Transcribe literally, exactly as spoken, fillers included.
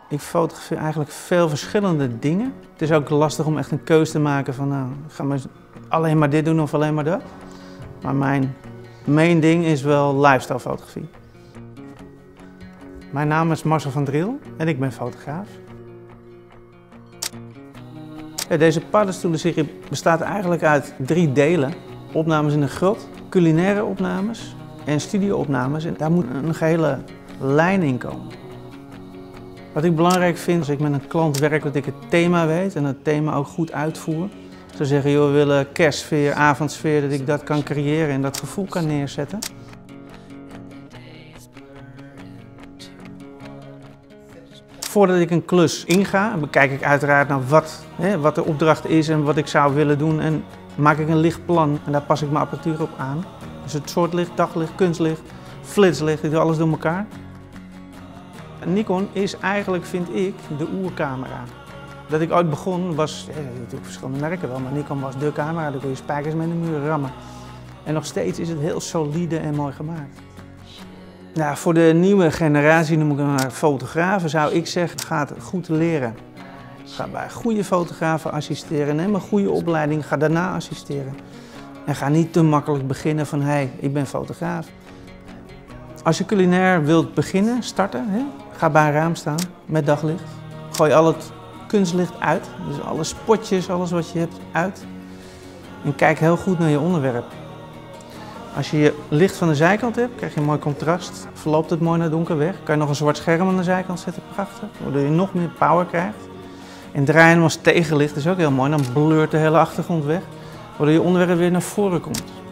Ik fotografeer eigenlijk veel verschillende dingen. Het is ook lastig om echt een keuze te maken van nou, ga maar alleen maar dit doen of alleen maar dat. Maar mijn main ding is wel lifestyle fotografie. Mijn naam is Marcel van Driel en ik ben fotograaf. Ja, deze paddenstoelenserie bestaat eigenlijk uit drie delen. Opnames in de grot, culinaire opnames en studio-opnames. En daar moet een gehele lijn in komen. Wat ik belangrijk vind als ik met een klant werk, dat ik het thema weet en het thema ook goed uitvoer. Ze zeggen, joh, we willen kerstsfeer, avondsfeer, dat ik dat kan creëren en dat gevoel kan neerzetten. Voordat ik een klus inga, bekijk ik uiteraard naar wat, hè, wat de opdracht is en wat ik zou willen doen. En maak ik een lichtplan en daar pas ik mijn apparatuur op aan. Dus het soort licht, daglicht, kunstlicht, flitslicht, ik doe alles door elkaar. Een Nikon is eigenlijk, vind ik, de oercamera. Dat ik ooit begon was, ja, natuurlijk verschillende merken wel, maar Nikon was de camera, daar kun je spijkers mee in de muur rammen. En nog steeds is het heel solide en mooi gemaakt. Nou, voor de nieuwe generatie, noem ik hem maar fotografen, zou ik zeggen, ga het goed leren. Ga bij goede fotografen assisteren, neem een goede opleiding, ga daarna assisteren. En ga niet te makkelijk beginnen van, hé, hey, ik ben fotograaf. Als je culinair wilt beginnen, starten, hè, ga bij een raam staan met daglicht. Gooi al het kunstlicht uit, dus alle spotjes, alles wat je hebt, uit. En kijk heel goed naar je onderwerp. Als je je licht van de zijkant hebt, krijg je een mooi contrast. Verloopt het mooi naar donker weg. Kan je nog een zwart scherm aan de zijkant zetten, prachtig. Waardoor je nog meer power krijgt. En draaien als tegenlicht is ook heel mooi, dan blurt de hele achtergrond weg. Waardoor je onderwerp weer naar voren komt.